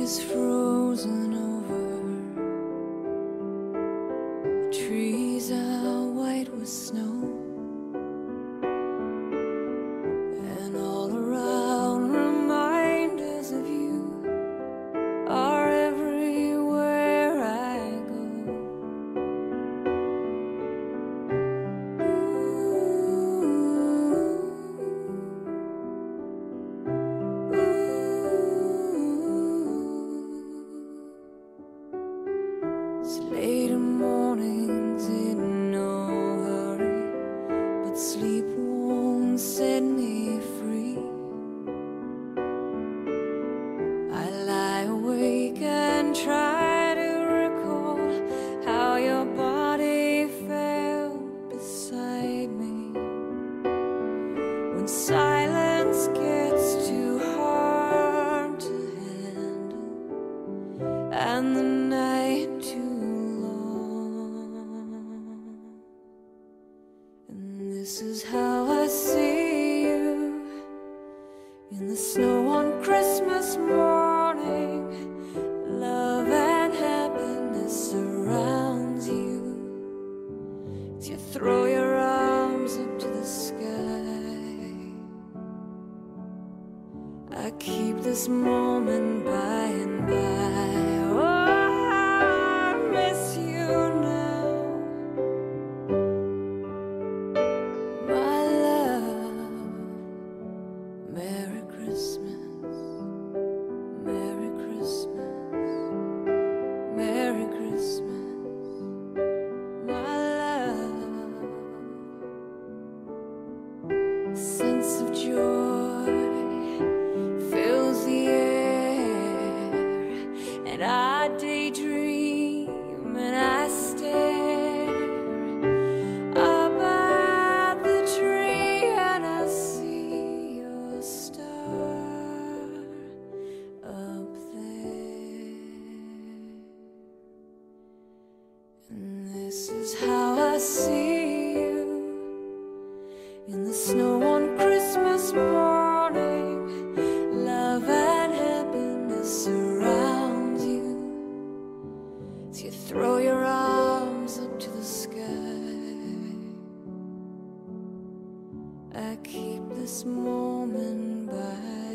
is frozen over. The trees are white with snow, and all around reminders of you are everywhere I go. It's late in mornings in no hurry, but sleep won't set me free. I lie awake and try to recall how your body felt beside me. When silence gets too hard to handle and the night too long, and this is how I see you in the snow on Christmas morning. Love and happiness surrounds you as you throw your arms up to the sky. I keep this moment by and by. Oh, I miss you now, my love. Merry Christmas, Merry Christmas, Merry Christmas, my love. A sense of joy fills the air, and I daydream and I stare up at the tree, and I see your star up there. And this is how I see you in the snow on Christmas morning. Love and happiness surrounds you as you throw your arms up to the sky. I keep this moment by